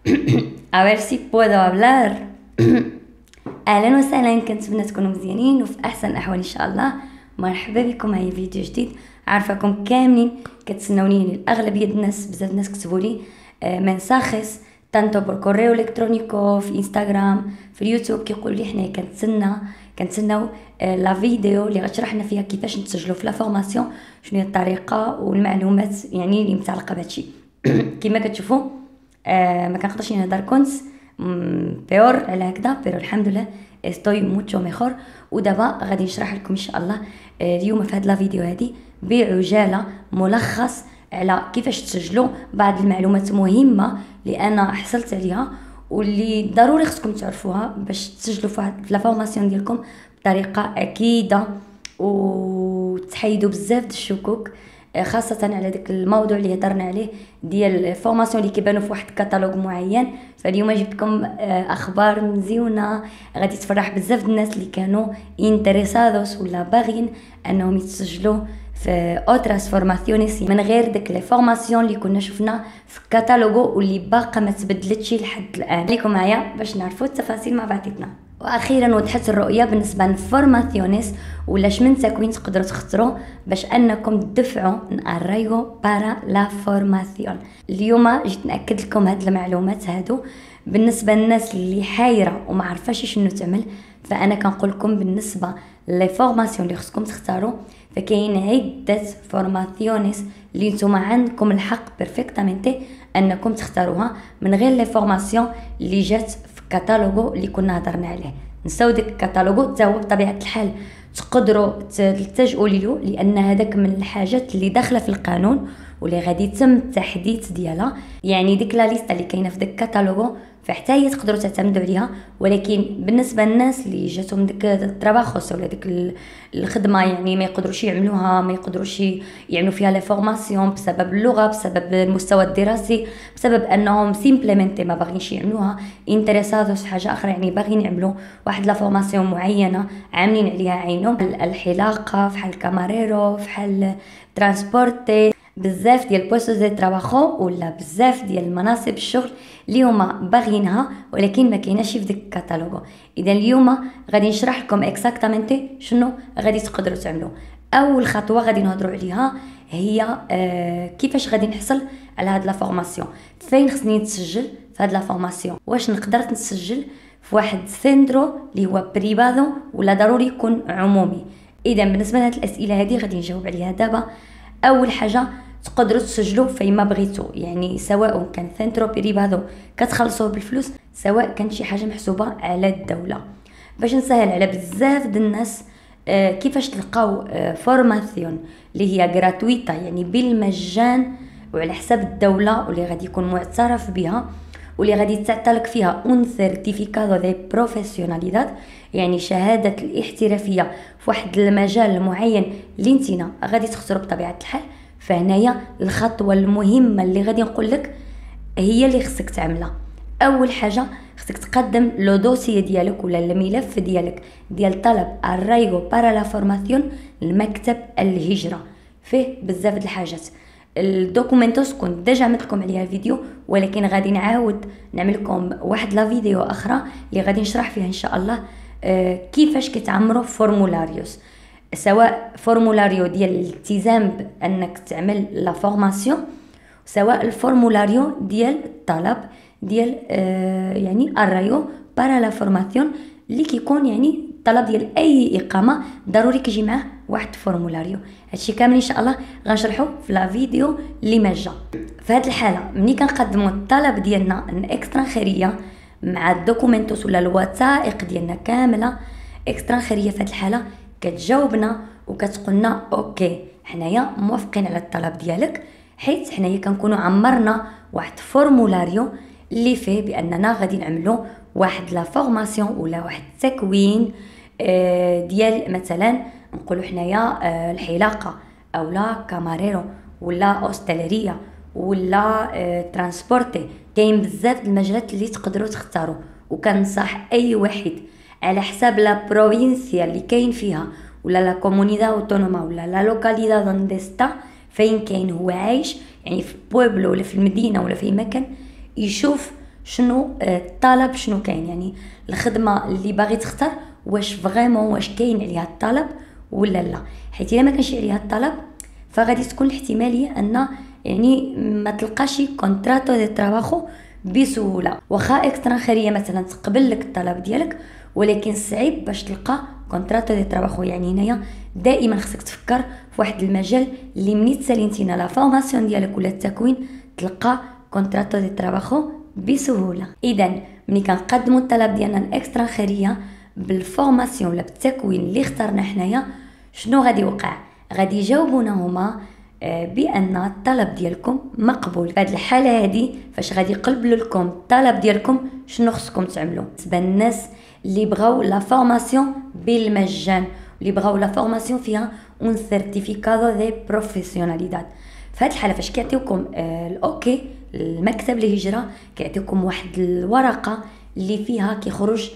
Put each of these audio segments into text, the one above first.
A ver si puedo hablar. اهلا وسهلا، كنتمنى تكونوا مزيانين وفي احسن الاحوال ان شاء الله. مرحبا بكم معايا فيديو جديد. عارفاكم كاملين كتسناوني، الاغلبيه الناس بزاف الناس كتبوا لي منساخس تانتو بور كوريو الكترونيكو في انستغرام في اليوتيوب، كيقولوا لي حنا كنتسناو لا فيديو اللي غتشرح لنا فيها كيفاش نتسجلوا في لا فورماسيون، شنو هي الطريقه والمعلومات يعني اللي متعلقه بهادشي. كما كتشوفوا ما كنقدرش نهضر كنت بيور على هكذا، بيرو الحمد لله استوي موتشو ميخور. ودابا غادي نشرح لكم ان شاء الله اليوم في هاد لا فيديو هادي بعجاله ملخص على كيفاش تسجلوا بعض المعلومات مهمه اللي انا حصلت عليها واللي ضروري خصكم تعرفوها باش تسجلوا في لا فورماسيون ديالكم بطريقه اكيده وتحيدوا بزاف د الشكوك، خاصه على داك الموضوع اللي هضرنا عليه ديال الفورماسيون اللي كيبانوا في واحد الكتالوج معين. فاليوم جبت لكم اخبار مزيونه غادي تفرح بزاف الناس اللي كانوا انتريسادوس ولا باغيين انهم يتسجلوا في اوتراس فورماسيونيس من غير داك لي فورماسيون اللي كنا شفنا في الكتالوج واللي باقا ما تبدلتش لحد الان. خليكم معايا باش نعرفوا التفاصيل مع بعضنا. واخيرا وضحت الرؤيه بالنسبه للفورماسيونيس ولاش من تكوين تقدروا تختاروا باش انكم تدفعوا ناريغو بارا لا فورماسيون. اليوم جيت ناكد لكم هاد المعلومات هادو بالنسبه للناس اللي حايره وما عارفاش شنو تعمل. فانا كنقول لكم بالنسبه لي فورماسيون اللي خصكم تختاروا، فكاين عده فورماسيونيس اللي نتوما عندكم الحق بيرفكتامنتي انكم تختاروها من غير لي فورماسيون اللي جات في الكتالوج اللي كنا هضرنا عليه. نساو داك الكتالوج حتى هو بطبيعه الحال تقدروا تلتجؤوا ليه، لان هذاك من الحاجات اللي داخله في القانون واللي غادي يتم التحديث ديالها. يعني ديك لا ليست اللي كاينه في داك الكتالوج فحتى هي تقدروا تعتمدوا عليها، ولكن بالنسبه للناس اللي جاتهم ديك التراباخوس ولا ديك الخدمه يعني ما يقدروش يعملوها، ما يقدروش يعملوا فيها لي فورماسيون بسبب اللغه، بسبب المستوى الدراسي، بسبب انهم سيمبليمنتي ما باغينش يعملوها، انتريسادوس حاجه اخرى يعني باغيين يعملوا واحد لا فورماسيون معينه عاملين عليها عينهم، الحلاقه فحال الكاماريرو فحال ترانسبورتي، بزاف ديال بوستو دي تراباخو ولا بزاف ديال المناصب الشغل اللي هما باغينها ولكن ما كايناش في ديك الكتالوج. اذا اليوم غادي نشرح لكم اكزاكتامنتي شنو غادي تقدروا تعملوا. اول خطوه غادي نهضروا عليها هي كيفاش غادي نحصل على هاد لا فورماسيون، فين خصني نتسجل في هاد لا فورماسيون، واش نقدر نتسجل في واحد سيندرو اللي هو بريفادو ولا ضروري يكون عمومي. اذا بالنسبه لهاد الاسئله هذه غادي نجاوب عليها دابا. اول حاجه تقدروا تسجلوا فيما بغيتو، يعني سواء كان سنترو بريفادو كتخلصوه بالفلوس، سواء كانت شي حاجه محسوبه على الدوله. باش نسهل على بزاف د الناس كيفاش تلقاو فورماسيون اللي هي غراتويتا يعني بالمجان وعلى حساب الدوله واللي غادي يكون معترف بها واللي غادي تعطلك فيها اون سيرتيفيكادو دي بروفيسيوناليداد، يعني شهاده الاحترافيه في واحد المجال معين اللي نتينا غادي تختاروا بطبيعه الحال. فهنايا الخطوه المهمه اللي غادي نقول لك هي اللي خصك تعملها. اول حاجه خصك تقدم لو دوسي ديالك ولا الملف ديالك ديال طلب الرايغو بارا لا فورماسيون لمكتب الهجره، فيه بزاف د الحاجات. الدوكومنتوس كنت ديجا عملت لكم عليها الفيديو، ولكن غادي نعاود نعمل لكم واحد لا فيديو اخرى اللي غادي نشرح فيها ان شاء الله كيفاش كيتعمروا فورمولاريوس، سواء فورمولاريو ديال الالتزام بانك تعمل لا فورماسيون، سواء الفورمولاريو ديال الطلب ديال يعني الرايو بارا لا فورماسيون اللي كيكون يعني الطلب ديال اي اقامه ضروري كيجي معاه واحد فورمولاريو. هادشي كامل ان شاء الله غنشرحو في لا فيديو اللي ما جا. في هاد الحاله ملي كنقدموا الطلب ديالنا الاكسترانخيريه مع الدوكومنتوس ولا الوثائق ديالنا كامله اكسترانخيريه، في هاد الحاله كتجاوبنا وكتقولنا اوكي حنايا موافقين على الطلب ديالك، حيت حنايا كنكونوا عمرنا واحد فورمولاريو اللي فيه باننا غادي نعملوا واحد لا فورماسيون ولا واحد التكوين ديال مثلا نقولوا حنايا الحلاقه اولا كاماريرو ولا اوستيليريا ولا ترانسبورتي. كاين بزاف المجالات اللي تقدروا تختاروا، وكنصح اي واحد على حساب لا بروفينسيا اللي كاين فيها ولا لا كومونيداد اوتونوما ولا لا لوكاليداد دونde está فين كاين هو عايش، يعني في بويبلو ولا في المدينه ولا في مكان، يشوف شنو الطلب شنو كاين، يعني الخدمه اللي باغي تختار واش فريمون واش كاين عليها الطلب ولا لا. حيت الا ما كانش عليها الطلب فغادي تكون الاحتماليه ان يعني ما تلقاش كونتراتو دي تراباخو بسهوله. واخا اكسترانخيريه مثلا تقبل لك الطلب ديالك، ولكن صعيب باش تلقى كونتراتو دي تراباخو. يعني هنايا دائما خصك تفكر في واحد المجال اللي مني تسالينتينا لا فورماسيون ديالك ولا التكوين تلقى كونتراتو دي تراباخو بسهوله. اذا ملي كنقدموا الطلب ديالنا الاكسترانخيريه بالفورماسيون ولا بالتكوين اللي اخترنا حنايا، شنو غادي يوقع؟ غادي يجاوبونا هما بان الطلب ديالكم مقبول. في هذه الحاله هذه فاش غادي يقلبوا لكم الطلب ديالكم شنو خصكم تعملوا؟ بالنسبه للناس اللي بغاو لا فورماسيون بالمجان، اللي بغاو لا فورماسيون فيها un certificado de profesionalidad، في هذه الحاله فاش كيعطيوكم الاوكي المكتب الهجره كيعطيوكم واحد الورقه اللي فيها كيخرج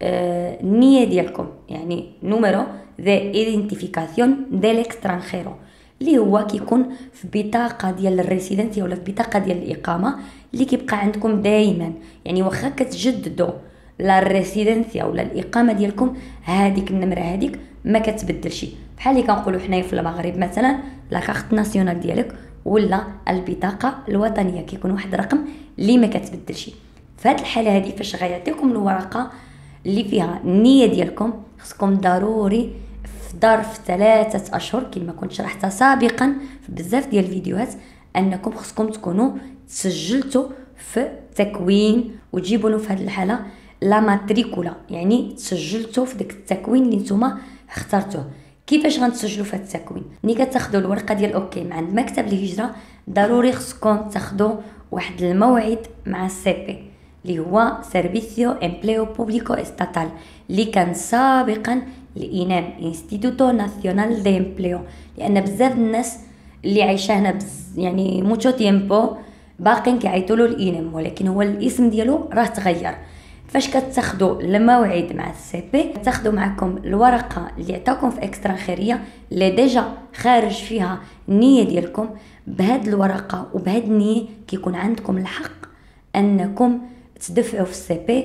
النيه ديالكم، يعني نوميرو de identificación del extranjero، اللي هو كيكون في بطاقه ديال الريسيدنسيه ولا في بطاقه ديال الاقامه اللي كيبقى عندكم دائما. يعني واخا كتجددوا لا الريسيدنسيه ولا الاقامه ديالكم هذيك النمره هذيك ما كتبدلش. بحال اللي كنقولوا حنايا في المغرب مثلا لا كارت ناسيونال ديالك ولا البطاقه الوطنيه كيكون واحد الرقم اللي ما كتبدلش. في هذه الحاله هذه فاش غيعطيكم الورقه اللي فيها النيه ديالكم، خصكم ضروري في ظرف 3 أشهر كما كنت شرحتها سابقا في بزاف ديال الفيديوهات انكم خصكم تكونوا تسجلتوا في التكوين وتجيبوا له في هذه الحاله لا ماتريكولا، يعني تسجلتوا في داك التكوين اللي نتوما اخترتوه. كيفاش غنتسجلوا في هذا التكوين؟ ملي كتاخذوا الورقه ديال اوكي من عند مكتب الهجره ضروري خصكم تاخذوا واحد الموعد مع السي بي اللي هو سيرفيسيو امبليو بوبليكو استاتال اللي كان سابقا الانام انستيتوتو ناسيونال دي امبليو. لان بزاف الناس اللي عايشه هنا يعني موتشو تيمبو باقين كيعيطوا له الانام، ولكن هو الاسم ديالو راه تغير. فاش كتاخذوا الموعد مع السي بي تاخذوا معكم الورقه اللي عطاكم في اكسترانخيريه اللي ديجا خارج فيها النيه ديالكم. بهاد الورقه وبهاد النيه كيكون عندكم الحق انكم تدفعوا في السي بي.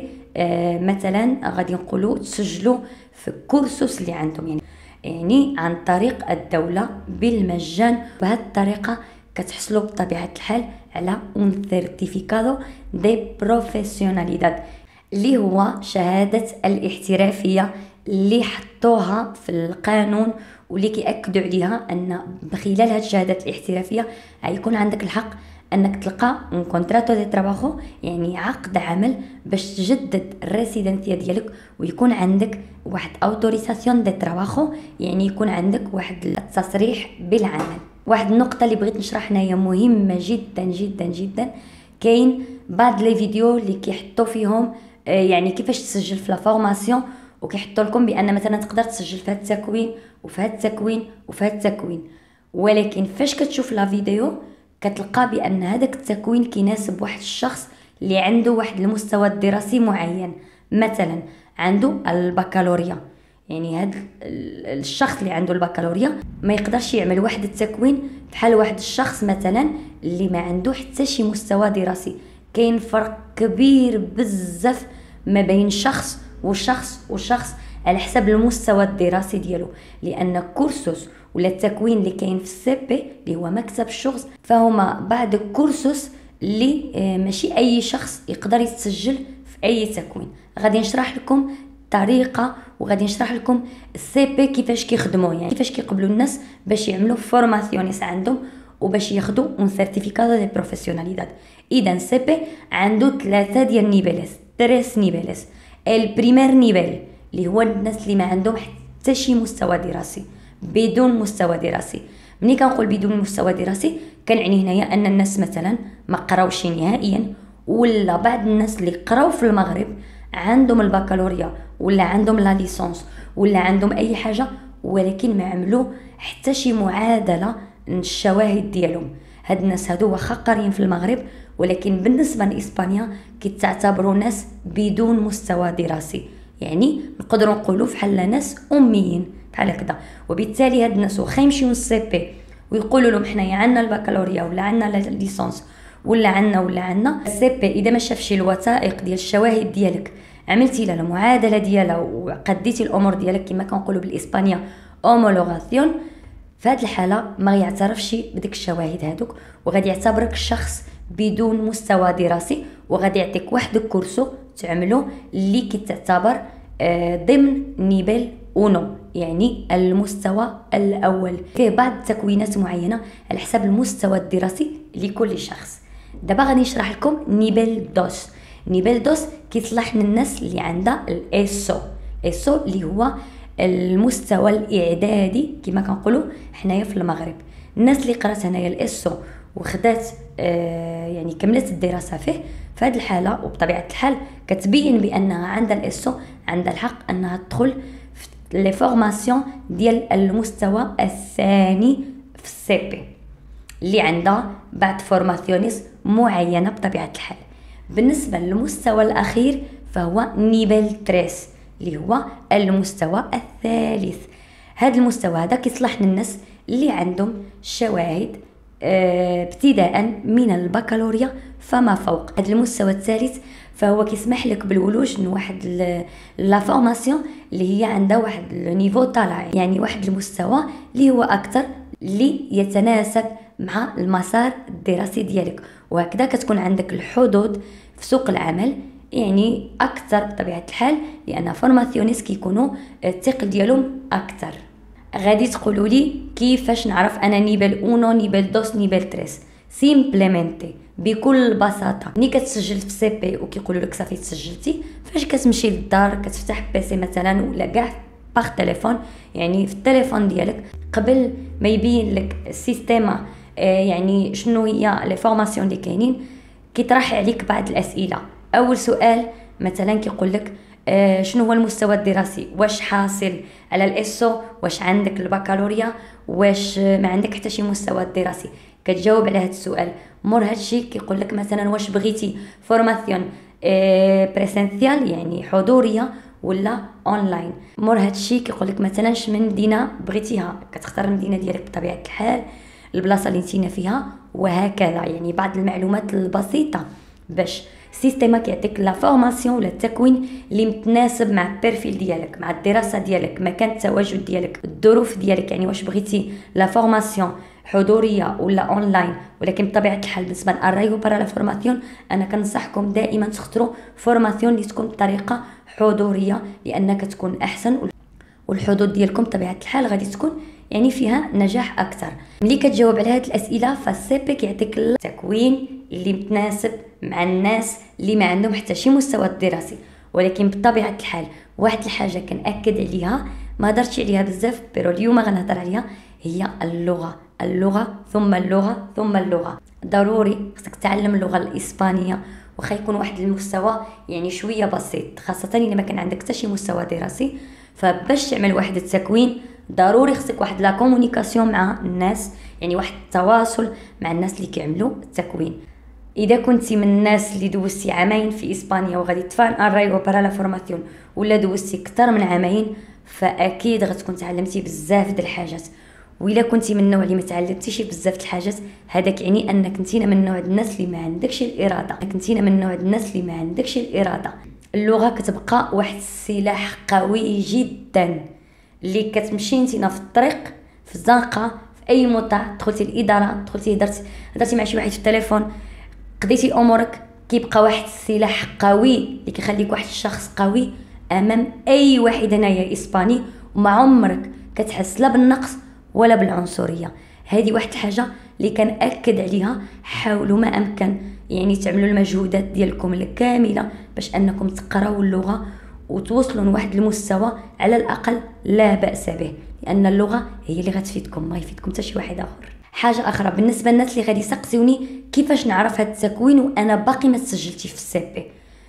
مثلا غادي نقولوا تسجلوا في كورسوس اللي عندهم، يعني عن طريق الدوله بالمجان. بهذه الطريقه كتحصلوا بطبيعه الحال على un certificado de profesionalidad اللي هو شهاده الاحترافيه اللي حطوها في القانون واللي كيأكدوا عليها ان بخلال هذه الشهاده الاحترافيه غيكون عندك الحق انك تلقى un contrato de trabajo، يعني عقد عمل باش تجدد الريسيدنسيه ديالك ويكون عندك واحد اوتوريزاسيون دي تراباخو، يعني يكون عندك واحد التصريح بالعمل. واحد النقطه اللي بغيت نشرح هنايا مهمه جدا جدا جدا، كاين بعض لي فيديو اللي كيحطوا فيهم يعني كيفاش تسجل في لا فورماسيون، وكيحطوا لكم بان مثلا تقدر تسجل في هذا التكوين وفي هذا التكوين وفي هذا التكوين، ولكن فاش كتشوف لا فيديو كتلقى بان هذاك التكوين كيناسب واحد الشخص اللي عنده واحد المستوى الدراسي معين. مثلا عنده البكالوريا، يعني هذا الشخص اللي عنده البكالوريا ما يقدرش يعمل واحد التكوين بحال واحد الشخص مثلا اللي ما عنده حتى شي مستوى دراسي. كاين فرق كبير بزاف ما بين شخص وشخص على حسب المستوى الدراسي ديالو، لان كورسوس ولا التكوين اللي كاين في السي بي اللي هو مكتب الشغل فهما بعض الكورسوس اللي ماشي اي شخص يقدر يتسجل في اي تكوين. غادي نشرح لكم طريقه وغادي نشرح لكم السي بي كيفاش كيخدموا، يعني كيفاش كيقبلوا الناس باش يعملوا فورماسيونيس عندهم وباش ياخذوا un certificado de profesionalidad. اذا السي بي عنده 3 ديال النيفيلز، 3 نيفيلز. البريمير نيفيل اللي هو الناس اللي ما عندهم حتى شي مستوى دراسي، بدون مستوى دراسي. ملي كنقول بدون مستوى دراسي كنعني هنايا ان الناس مثلا ما قراوش نهائيا، ولا بعض الناس اللي قراو في المغرب عندهم البكالوريا ولا عندهم لا ليسونس ولا عندهم اي حاجه، ولكن ما عملوا حتى شي معادله الشواهد ديالهم. هاد الناس هادو واخا قاريين في المغرب، ولكن بالنسبه لاسبانيا كيتعتبروا ناس بدون مستوى دراسي، يعني نقدروا نقولوا بحال ناس اميين بحال هكذا. وبالتالي هاد الناس واخا يمشيو للسي بي ويقولوا لهم حنايا عندنا البكالوريا ولا عندنا ليسونس ولا عندنا السي بي اذا ما شافش الوثائق ديال الشواهد ديالك، عملتي لها المعادله ديالها وقديتي الامور ديالك كما كنقولوا بالاسبانيه اومولوغاسيون، في هذه الحاله ما يعترفش بديك الشواهد هذوك، وغادي يعتبرك شخص بدون مستوى دراسي، وغادي يعطيك واحد الكورسو تعملو اللي كيتعتبر ضمن نيفيل اونو، يعني المستوى الاول. فيه بعض التكوينات معينه على حسب المستوى الدراسي لكل شخص. دابا غادي نشرح لكم نيفيل دوس. نيفيل دوس كيصلح للناس اللي عندها الايسو، ايسو اللي هو المستوى الاعدادي كما كنقولوا حنايا في المغرب. الناس اللي قرات هنايا الايسو وخدات يعني كملت الدراسه فيه، في هذه الحاله وبطبيعه الحال كتبين بانها عندها الايسو، عندها الحق انها تدخل في لي فورماسيون ديال المستوى الثاني في السي بي اللي عندها بعض فورماسيونيس معينه بطبيعه الحال. بالنسبه للمستوى الاخير فهو نيفيل 3 اللي هو المستوى الثالث. هذا المستوى هذا كيصلح للناس اللي عندهم شواهد ابتداء من البكالوريا فما فوق. هذا المستوى الثالث فهو كيسمح لك بالولوج من واحد لا فورماسيون اللي هي عندها واحد النيفو طالع، يعني واحد المستوى اللي هو اكثر اللي يتناسب مع المسار الدراسي ديالك، وهكذا كتكون عندك الحظوظ في سوق العمل يعني اكثر بطبيعه الحال، لان فورماسيونيس كيكونوا الثقل ديالهم اكثر. غادي تقولوا لي كيفاش نعرف انا نيفيل اونو نيفيل دوس نيفيل 3؟ سيمبليمنتي بكل بساطه، ملي كتسجل في سي بي وكيقولوا لك صافي تسجلتي، فاش كتمشي للدار كتفتح بيسي مثلا ولا كاع باغ تليفون، يعني في التليفون ديالك قبل ما يبين لك السيستيما يعني شنو هي لي فورماسيون اللي كاينين، كيطرح عليك بعض الاسئله. اول سؤال مثلا كيقول لك شنو هو المستوى الدراسي، واش حاصل على الايسو، واش عندك البكالوريا، واش ما عندك حتى شي مستوى دراسي. كتجاوب على هذا السؤال. مور هذا الشيء كيقول لك مثلا واش بغيتي فورماسيون بريسنسيال يعني حضوريه ولا اونلاين. مور هذا الشيء كيقول لك مثلا من مدينه بغيتيها، كتختار المدينه ديالك بطبيعه الحال، البلاصه اللي نتينا فيها، وهكذا. يعني بعض المعلومات البسيطه باش سيستيما كيعطيك لا فورماسيون ولا التكوين اللي متناسب مع البيرفيل ديالك، مع الدراسه ديالك، مكان التواجد ديالك، الظروف ديالك. يعني واش بغيتي لا فورماسيون حضوريه ولا اونلاين. ولكن بطبيعه الحال بالنسبه للرايو برا لا فورماسيون انا كنصحكم دائما تختاروا فورماسيون اللي تكون بطريقه حضوريه، لانك تكون احسن والحظوظ ديالكم بطبيعه الحال غادي تكون يعني فيها نجاح اكثر. ملي كتجاوب على هذه الاسئله فالسي بي كيعطيك التكوين اللي متناسب مع الناس اللي ما عندهم حتى شي مستوى دراسي. ولكن بطبيعه الحال واحد الحاجه كنأكد عليها ما هضرتش عليها بزاف، بيرو اليوم غنهضر عليها، هي اللغه. اللغه ثم اللغه ثم اللغه. ضروري خصك تتعلم اللغه الاسبانيه، وخا يكون واحد المستوى يعني شويه بسيط، خاصه الا ما كان عندك حتى شي مستوى دراسي. فباش تعمل واحد التكوين ضروري خصك واحد لا كومونيكاسيون مع الناس، يعني واحد التواصل مع الناس اللي كيعملوا التكوين. اذا كنتي من الناس اللي دوزتي عامين في اسبانيا وغادي تفان الرايو برا لا فورماسيون، ولا دوزتي اكثر من عامين، فاكيد غتكون تعلمتي بزاف د الحاجات. وإلا كنتي من النوع اللي ما تعلمتيش بزاف د الحاجات، هذاك يعني انك كنتينا من نوع الناس اللي ما عندكش الاراده، كنتينا من نوع الناس اللي ما عندكش الاراده. اللغه كتبقى واحد السلاح قوي جدا، اللي كتمشي نتينا في الطريق، في الزنقه، في اي مطاع، دخلتي الاداره، دخلتي هضرتي مع شي واحد في التليفون، قضيتي امورك، كيبقى واحد السلاح قوي اللي كيخليك واحد الشخص قوي امام اي واحد هنايا اسباني، وما عمرك كتحس لا بالنقص ولا بالعنصريه. هذه واحد الحاجه اللي كنأكد عليها. حاولوا ما امكن يعني تعملوا المجهودات ديالكم الكامله باش انكم تقراوا اللغه وتوصلوا لواحد المستوى على الاقل لا باس به، لان اللغه هي اللي غتفيدكم، ما يفيدكم حتى شي واحد اخر. حاجه اخرى بالنسبه للناس اللي غادي يسقسيوني كيفاش نعرف هذا التكوين وانا باقي ما سجلتش في السي بي،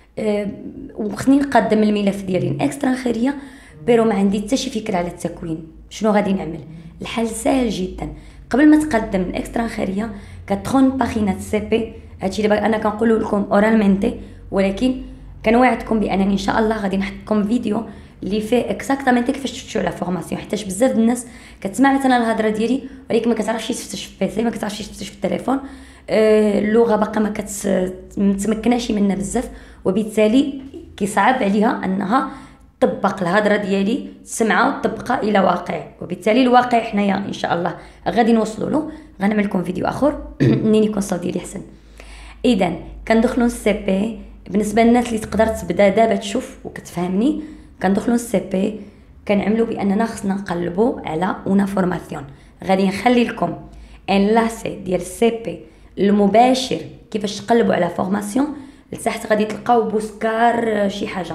وخصني نقدم الملف ديالي الاكسترا خيريه بيرو ما عندي حتى شي فكره على التكوين. شنو غادي نعمل؟ الحل سهل جدا. قبل ما تقدم الاكسترا خيريه كتدخل باغينه السي بي. هادشي اللي انا كنقول لكم اورالمنتي، ولكن كنوعدكم بانني ان شاء الله غادي نحط لكم فيديو اللي فيه اكزاكتامنتي كيفاش تفتشوا على فورماسيون، حيت بزاف الناس كتسمع مثلا الهضره ديالي ولكن ما كتعرفش تفتش في بيسي، ما كتعرفش تفتش في التليفون. اللغه باقا ما متمكناش منها بزاف، وبالتالي كيصعب عليها انها تطبق الهضره ديالي، تسمعها وتطبقها الى واقع. وبالتالي الواقع حنايا ان شاء الله غادي نوصلوا له. غنعمل لكم فيديو اخر منين يكون الصوت ديالي احسن. اذا كندخلوا السي بي. بالنسبه للناس اللي تقدر تبدا دابا تشوف وكتفهمني، كندخلوا السي بي كنعملوا باننا خصنا نقلبوا على اون فورماسيون. غادي نخلي لكم انلاسي ديال السي بي المباشر كيفاش تقلبوا على فورماسيون. لتحت غادي تلقاو بوسكار شي حاجه،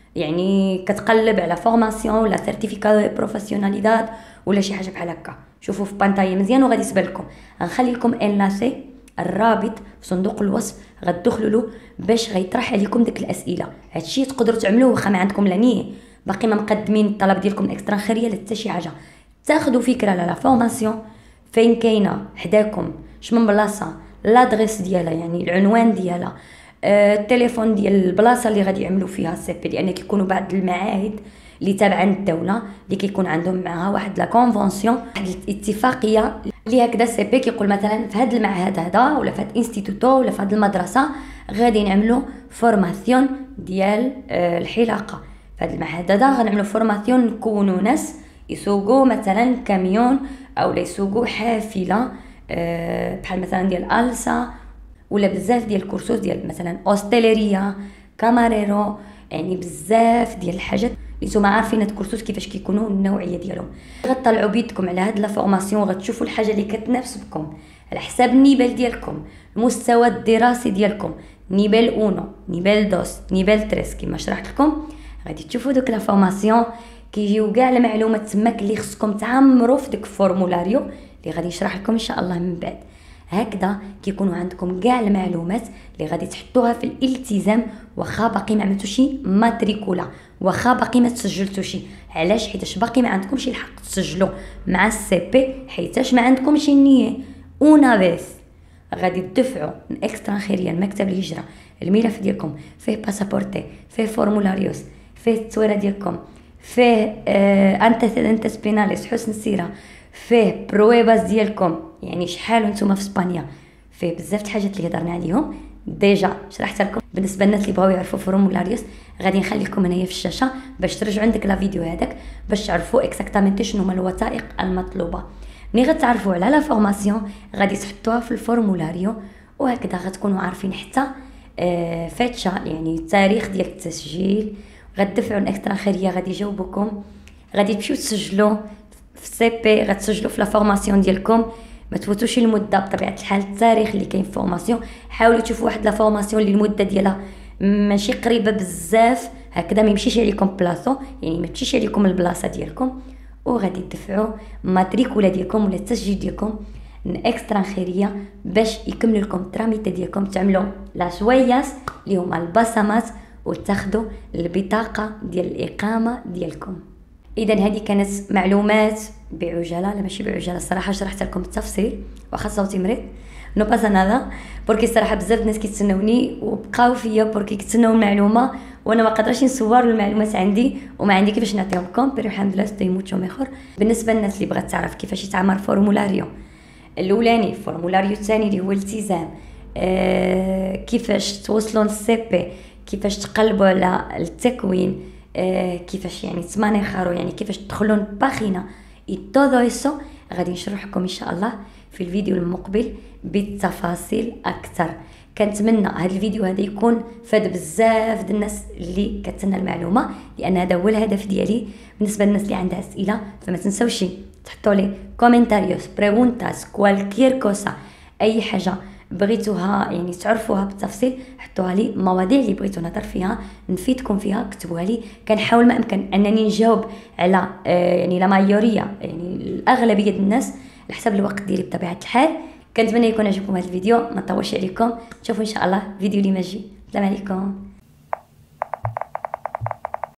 يعني كتقلب على فورماسيون ولا سيرتيفيكا بروفيسيوناليداد ولا شي حاجه بحال هكا. شوفوا في بانطاي مزيان وغادي تبان لكم. غنخلي لكم انلاسي الرابط في صندوق الوصف، غتدخلوا له باش غيطرح عليكم ديك الاسئله. هادشي تقدروا تعملوه واخا ما عندكم لا نيه، باقي ما مقدمين الطلب ديالكم الاكسترا خيريه حتى شي حاجه. تاخذوا فكره على لا فورماسيون فين كاينه حداكم، شمن بلاصه، لادريس ديالها يعني العنوان ديالها، التليفون ديال البلاصه اللي غادي يعملوا فيها السي بي، لان كيكونوا بعض المعاهد اللي تابعه للدوله اللي كيكون عندهم معها واحد لا كونفونسيون، واحد الاتفاقيه اللي هكذا السي بي كيقول مثلا في هذا المعهد هذا ولا في هذا الانستيتوتو ولا في هذه المدرسه غادي نعملوا فورماسيون ديال الحلاقه. في هذا المعهد هذا غنعملوا فورماسيون، نكونوا ناس يسوقوا مثلا كاميون او يسوقوا حافله بحال مثلا ديال السا، ولا بزاف ديال الكورسوس ديال مثلا اوستيليريا، كاماريرو، يعني بزاف ديال الحاجات اللي نتوما عارفين هاد الكورسوس كيفاش كيكونوا النوعيه ديالهم. غطلعوا بيدكم على هاد لا فورماسيون، غتشوفوا الحاجه اللي كتناسبكم على حساب النيفال ديالكم، المستوى الدراسي ديالكم، نيفال اونو، نيفال دوس، نيفال تريس كما شرحت لكم. غادي تشوفوا دوك لا فورماسيون كيجيو كاع المعلومات تماك اللي خصكم تعمروا في داك الفورمولاريو اللي غادي نشرح لكم ان شاء الله من بعد. هكذا كيكونوا عندكم كاع المعلومات اللي غادي تحطوها في الالتزام، واخا باقي ما عملتوش ماتريكولا، واخا باقي ما تسجلتوش. علاش؟ حيتاش باقي ما عندكمش الحق تسجلوا مع السي بي، حيتاش ما عندكمش النيه. اون فيس غادي تدفعوا من اكسترا خيريه المكتب الهجره الملف ديالكم فيه باسابورتي، فيه فورمولاريوس، فيه التصويره ديالكم، فيه انتيسيدنتس بيناليس حسن السيره، فيه برويباس ديالكم يعني شحال نتوما في اسبانيا، فيه بزاف د الحاجات اللي هضرنا عليهم ديجا شرحت لكم. بالنسبه للناس اللي بغاو يعرفوا فورمولاريوس غادي نخلي لكم هنايا في الشاشه باش ترجعوا عندك لا فيديو هذاك باش تعرفوا اكزاكتامنت شنو هما الوثائق المطلوبه. ملي غتعرفوا على لا فورماسيون غادي تحطوها في الفورمولاريو، وهكذا غتكونوا عارفين حتى فاتشه يعني التاريخ ديال التسجيل. غتدفعوا الاكسترا خيريه غادي يجاوبوكم، غادي تمشيو تسجلوا في السي بي، غتسجلوا في لا فورماسيون ديالكم. ما تفوتوش المده بطبيعه الحال، التاريخ اللي كاين في فورماسيون حاولوا تشوفوا واحد لا فورماسيون اللي المده ديالها ماشي قريبه بزاف هكذا، ما يمشيش عليكم بلاصو، يعني ما تمشيش عليكم البلاصه ديالكم. وغادي تدفعوا ماتريكولا ديالكم ولا التسجيل ديالكم من اكسترا خيريه باش يكملوا لكم التراميت ديالكم، تعملوا لا شوياس اللي هما البصمات وتاخذوا البطاقه ديال الاقامه ديالكم. اذا هذه كانت معلومات بعجاله، لا ماشي بعجاله الصراحه، شرحت لكم بالتفصيل واخا صوتي مريض نو باسا نادا بوركي الصراحه بزاف الناس كيتسناوني وبقاو فيا بوركي كيتسناو المعلومه وانا ما قادراش نصور المعلومات عندي وما عندي كيفاش نعطيهم لكم. بير الحمد لله ستي موتشو ميخور. بالنسبه للناس اللي بغات تعرف كيفاش يتعمر فورمولاريو الاولاني، فورمولاريو الثاني اللي هو الالتزام، كيفاش توصلوا للسي بي، كيفاش تقلبوا على التكوين، كيفاش يعني تمانيخارو، يعني كيفاش تدخلوا باغينا اي todo eso غادي نشرح لكم ان شاء الله في الفيديو المقبل بالتفاصيل اكثر. كنتمنى هذا الفيديو هذا يكون فاد بزاف د الناس اللي كتسنى المعلومه، لان هذا هو الهدف ديالي. بالنسبه للناس اللي عندها اسئله فما تنساوش تحطوا لي كومنتاريوس بريغونتاس كوالكير كوسا، اي حاجه بغيتوها يعني تعرفوها بالتفصيل حطوها لي، مواضيع اللي بغيتو نهضر فيها نفيدكم فيها كتبوها لي، كنحاول ما امكن انني نجاوب على يعني لا مايوريه يعني الاغلبيه الناس على حسب الوقت ديالي بطبيعه الحال. كنتمنى يكون عجبكم هذا الفيديو، ما نطولش عليكم، نشوفوا ان شاء الله فيديو اللي ماجي. السلام عليكم.